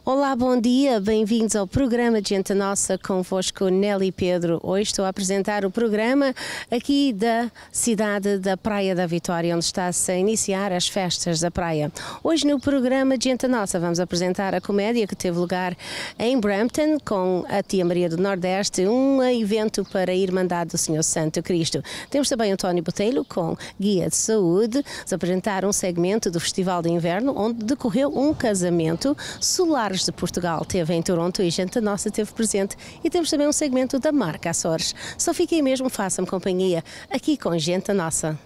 Olá, bom dia, bem-vindos ao programa de Gente Nossa, convosco Nelly Pedro. Hoje estou a apresentar o programa aqui da cidade da Praia da Vitória, onde está-se a iniciar as festas da praia. Hoje no programa de Gente Nossa vamos apresentar a comédia que teve lugar em Brampton com a Tia Maria do Nordeste, um evento para a Irmandade do Senhor Santo Cristo. Temos também António Botelho com Guia de Saúde, vamos apresentar um segmento do Festival de Inverno, onde decorreu um casamento. Solares de Portugal teve em Toronto e Gente Nossa teve presente, e temos também um segmento da marca Açores. Só fiquem mesmo, façam companhia aqui com Gente Nossa.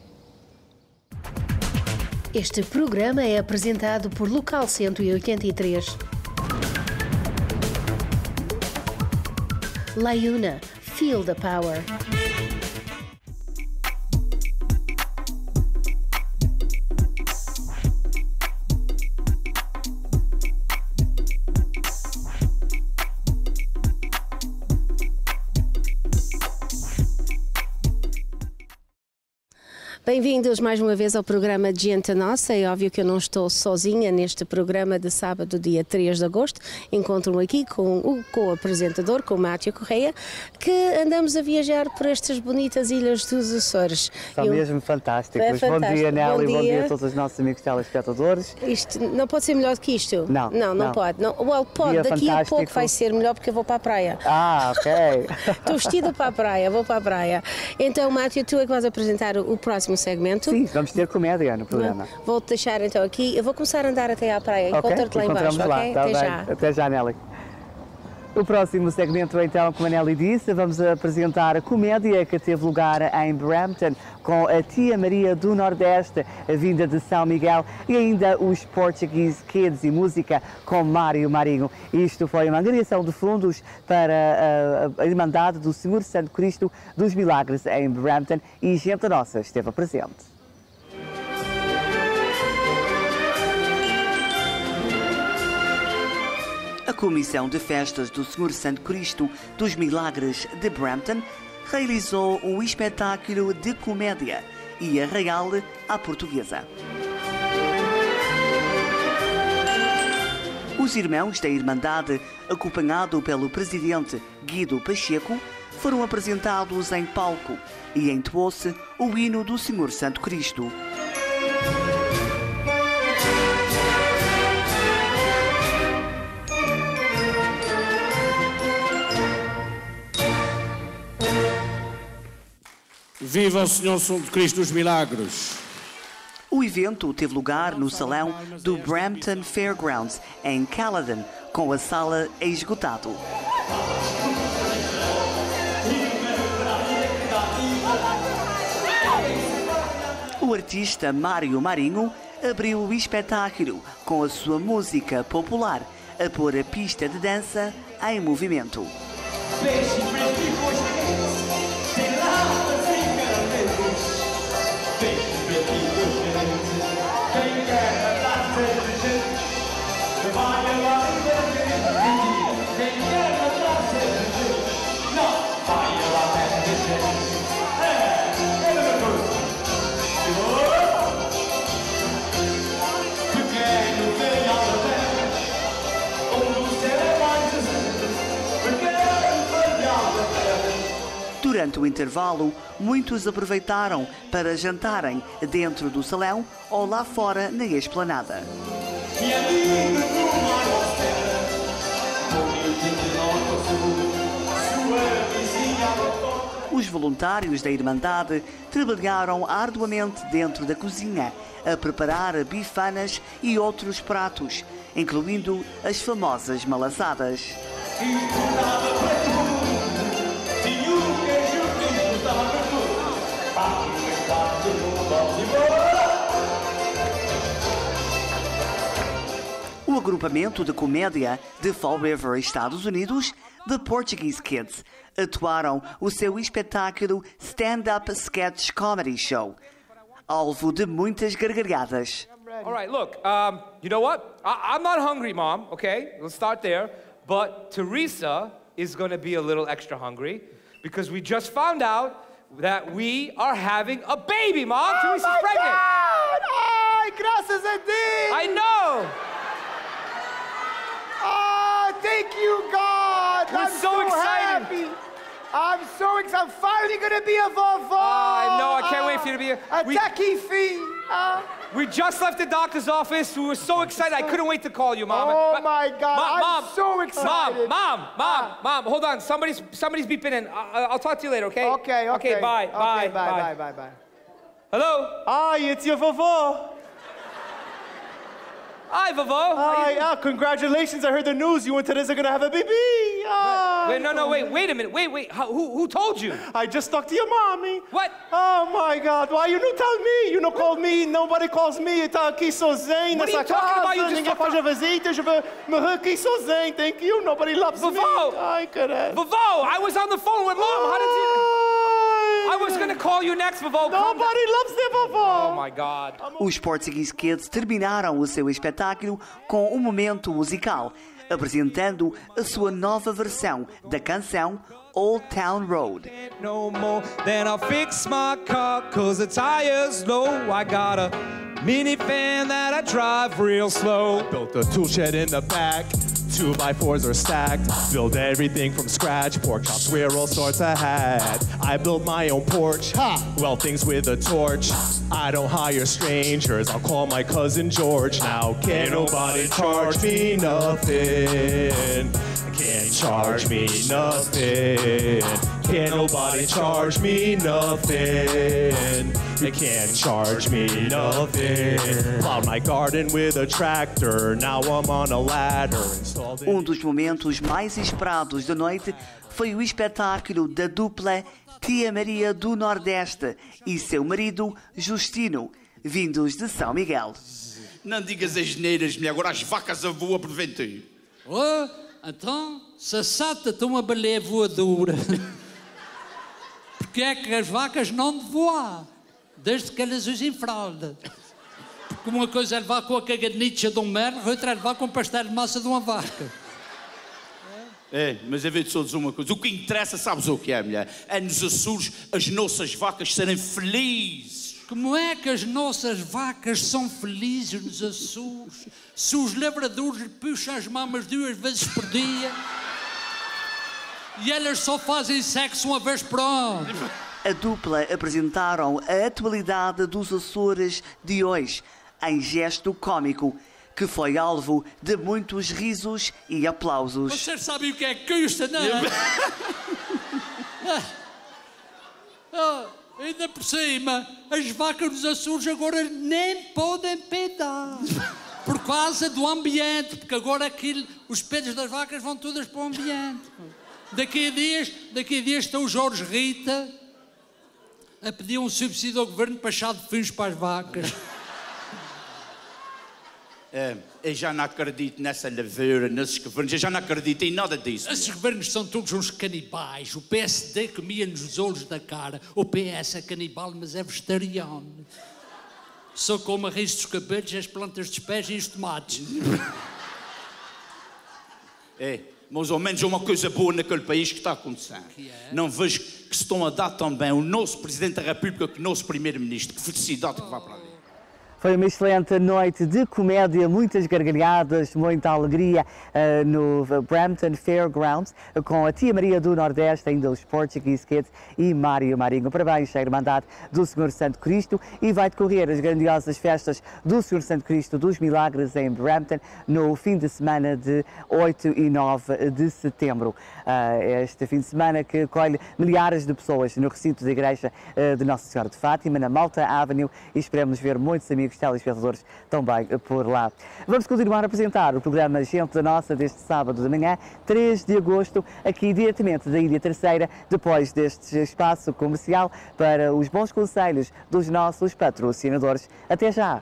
Este programa é apresentado por Local 183. Laiuna, Feel the Power. Bem-vindos mais uma vez ao programa de Gente Nossa. É óbvio que eu não estou sozinha neste programa de sábado, dia 3 de agosto. Encontro-me aqui com o co-apresentador, com o Mátio Correia, que andamos a viajar por estas bonitas ilhas dos Açores. São mesmo fantásticos. É fantástico. Bom dia, Nelly. Bom dia a todos os nossos amigos telespectadores. Isto não pode ser melhor do que isto? Não pode. Não. Well, pode. Dia Daqui fantástico. a pouco vai ser melhor porque eu vou para a praia. Ah, ok. Estou vestida para a praia, vou para a praia. Então, Mátio, tu é que vais apresentar o próximo segmento. Sim, vamos ter comédia no programa. Vou-te deixar então aqui. Eu vou começar a andar até à praia. Ok, Encontro-te lá embaixo, lá. ok? Tá Até bem. já. Até já, Nelly. O próximo segmento, então, como a Nelly disse, vamos apresentar a comédia que teve lugar em Brampton com a Tia Maria do Nordeste, a vinda de São Miguel, e ainda os Portuguese Kids e música com Mário Marinho. Isto foi uma angariação de fundos para a Irmandade do Senhor Santo Cristo dos Milagres em Brampton, e Gente Nossa esteve presente. A Comissão de Festas do Senhor Santo Cristo dos Milagres de Brampton realizou um espetáculo de comédia e arraial à portuguesa. Os irmãos da Irmandade, acompanhado pelo presidente Guido Pacheco, foram apresentados em palco e entoou-se o hino do Senhor Santo Cristo. Viva o Senhor Santo Cristo dos Milagres! O evento teve lugar no salão do Brampton Fairgrounds, em Caledon, com a sala esgotado. O artista Mário Marinho abriu o espetáculo com a sua música popular, a pôr a pista de dança em movimento. Durante o intervalo, muitos aproveitaram para jantarem dentro do salão ou lá fora na esplanada. Os voluntários da Irmandade trabalharam arduamente dentro da cozinha a preparar bifanas e outros pratos, incluindo as famosas malaçadas. O agrupamento de comédia de Fall River, Estados Unidos, The Portuguese Kids, atuaram o seu espetáculo Stand-Up Sketch Comedy Show, alvo de muitas gargalhadas. All right, look, you know what? I'm not hungry, Mom, okay? Let's start there. But Teresa is going to be a little extra hungry because we just found out that we are having a baby, Mom. Oh, Teresa's pregnant. God! Ai, graças a Deus! I know. I'm so excited. I'm finally going to be a vovó. I know, I can't wait for you to be here. A tacky fee. We just left the doctor's office. We were so excited. I couldn't wait to call you, Mom. Oh, my God. Mom, I'm so excited. Mom, hold on. Somebody's beeping in. I'll talk to you later, okay? Okay. Okay, bye. Hello? Hi, it's your vovó. Hi, Vavo. Hi, congratulations. I heard the news. You and Teresa are going to have a baby. Wait a minute. Wait. Who told you? I just talked to your mommy. What? Oh, my God. Why you não tell me? You não call me. Nobody calls me. Eu tô aqui sozinho What are nessa you talking about? You casa. just Ninguém faz a visita. Eu vou morrer aqui sozinho. Thank you. Nobody loves me. Ai, caralho. Vavo, I was on the phone with Mom. How did you... I was going to call you next, Vavo. Nobody loves the vovó. Oh, my God. Os Portuguese Kids terminaram o seu espetáculo com um momento musical, apresentando a sua nova versão da canção Old Town Road. No more than I'll fix my car, cause the tire's low. I got a minivan that I drive real slow. Built a tool shed in the back, 2x4s are stacked. Build everything from scratch, pork chops where all sorts I had. I built my own porch, weld things with a torch. I don't hire strangers, I'll call my cousin George. Now can't nobody charge me nothing. Can't charge me nothing. Can't nobody charge me nothing. They can't charge me nothing. Plowed my garden with a tractor. Now I'm on a ladder. Um dos momentos mais esperados da noite foi o espetáculo da dupla Tia Maria do Nordeste e seu marido Justino, vindos de São Miguel. Não digas as neiras, mulher. Agora as vacas a voam por ventinho. Oh, então, se a sata tem uma baleia voadora, porque é que as vacas não de voar, desde que elas usem fralda? Porque uma coisa é levar com a caganicha de um merlo, outra é levar com o pastel de massa de uma vaca. É, mas eu vou-te só dizer uma coisa. O que interessa, sabes o que é, mulher? É nos Açores as nossas vacas serem felizes. Como é que as nossas vacas são felizes nos Açores? Se os lavradores lhe puxam as mamas 2 vezes por dia e elas só fazem sexo uma vez por ano. A dupla apresentaram a atualidade dos Açores de hoje, em gesto cômico, que foi alvo de muitos risos e aplausos. Vocês sabem o que é que custa, não é? Ainda por cima, as vacas dos Açores agora nem podem peidar. Por causa do ambiente, porque agora os pedos das vacas vão todas para o ambiente. Daqui a dias está o Jorge Rita a pedir um subsídio ao governo para chá de fins para as vacas. Eu já não acredito nessa lavoura, nesses governos. Eu já não acredito em nada disso. Esses governos são todos uns canibais. O PSD comia-nos os olhos da cara. O PS é canibal, mas é vegetariano. Só come a raiz dos cabelos, as plantas dos pés e os tomates. Mas ao menos uma coisa boa naquele país que está acontecendo. Não vejo que se estão a dar também o nosso Presidente da República que o nosso Primeiro-Ministro. Que felicidade que vai para ali. Foi uma excelente noite de comédia, muitas gargalhadas, muita alegria no Brampton Fairgrounds, com a Tia Maria do Nordeste, ainda os Portuguese Kids e Mário Marinho. Parabéns à Irmandade do Senhor Santo Cristo, e vai decorrer as grandiosas festas do Senhor Santo Cristo dos Milagres em Brampton no fim de semana de 8 e 9 de setembro. Este fim de semana que acolhe milhares de pessoas no recinto da Igreja de Nossa Senhora de Fátima, na Malta Avenue, e esperemos ver muitos amigos telespectadores também por lá. Vamos continuar a apresentar o programa Gente da Nossa deste sábado de manhã, 3 de agosto, aqui diretamente da Ilha Terceira, depois deste espaço comercial para os bons conselhos dos nossos patrocinadores. Até já!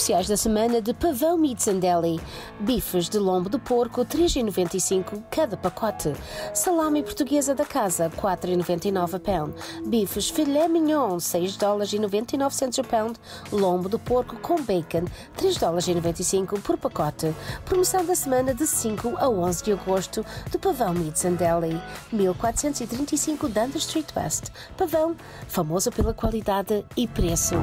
especiais da semana de Pavão Meats and Deli. Bifes de lombo de porco, 3,95 cada pacote. Salame portuguesa da casa, 4,99 a pound. Bifes filé mignon, $6,99 a pound. Lombo de porco com bacon, $3,95 por pacote. Promoção da semana de 5 a 11 de agosto do Pavão Meats and Deli, 1435 Dundas Street West. Pavão, famoso pela qualidade e preço.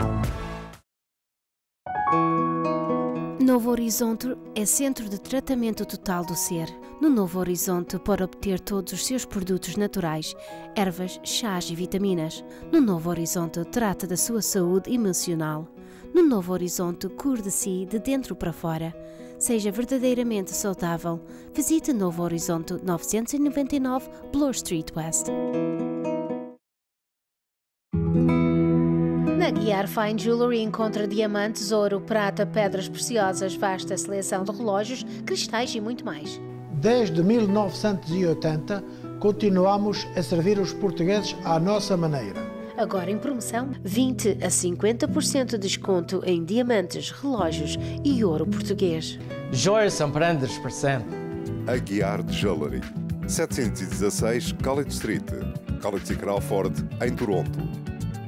Novo Horizonte é centro de tratamento total do ser. No Novo Horizonte pode obter todos os seus produtos naturais, ervas, chás e vitaminas. No Novo Horizonte trata da sua saúde emocional. No Novo Horizonte cure de si de dentro para fora. Seja verdadeiramente saudável. Visite Novo Horizonte 999 Bloor Street West. Na Guiar Fine Jewelry encontra diamantes, ouro, prata, pedras preciosas, vasta seleção de relógios, cristais e muito mais. Desde 1980, continuamos a servir os portugueses à nossa maneira. Agora em promoção, 20 a 50% de desconto em diamantes, relógios e ouro português. Joias são prendas por sempre. A Guiar Jewelry, 716 College Street, College Crawford, em Toronto.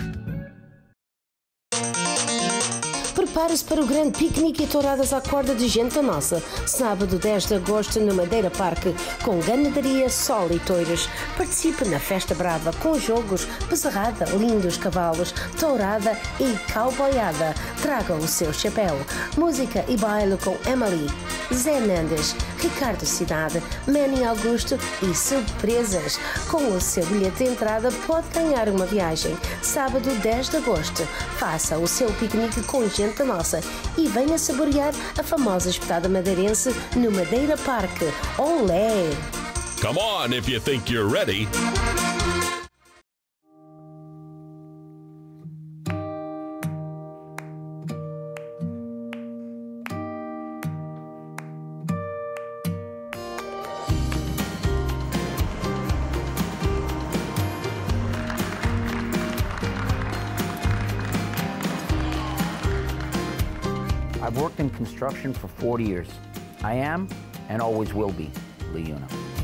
Prepare-se para o grande piquenique e touradas à corda de gente nossa. Sábado 10 de agosto no Madeira Parque, com ganadaria, sol e toiras. Participe na Festa Brava com jogos, bezerrada, lindos cavalos, tourada e cowboyada. Traga o seu chapéu. Música e baile com Emily, Zé Mendes, Ricardo Cidade, Manny Augusto e surpresas. Com o seu bilhete de entrada pode ganhar uma viagem. Sábado 10 de agosto. Faça o seu piquenique com gente nossa e venha saborear a famosa espetada madeirense no Madeira Parque. Olé! Come on if you think you're ready. I've worked in construction for 40 years. I am, and always will be, Leuna.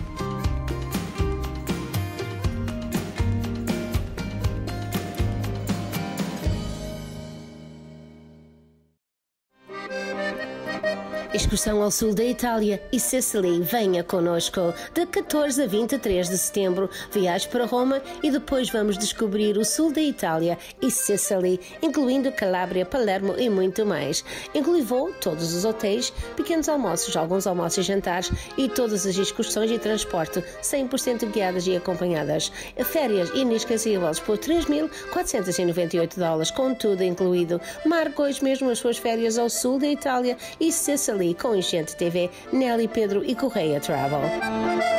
Excursão ao sul da Itália e Sicily. Venha connosco. De 14 a 23 de setembro, viagem para Roma e depois vamos descobrir o sul da Itália e Sicily, incluindo Calábria, Palermo e muito mais. Inclui voo, todos os hotéis, pequenos almoços, alguns almoços e jantares e todas as excursões e transporte 100% guiadas e acompanhadas. Férias inesquecíveis por $3.498, com tudo incluído. Marque hoje mesmo as suas férias ao sul da Itália e Sicily com Enchente TV, Nelly Pedro e Correia Travel.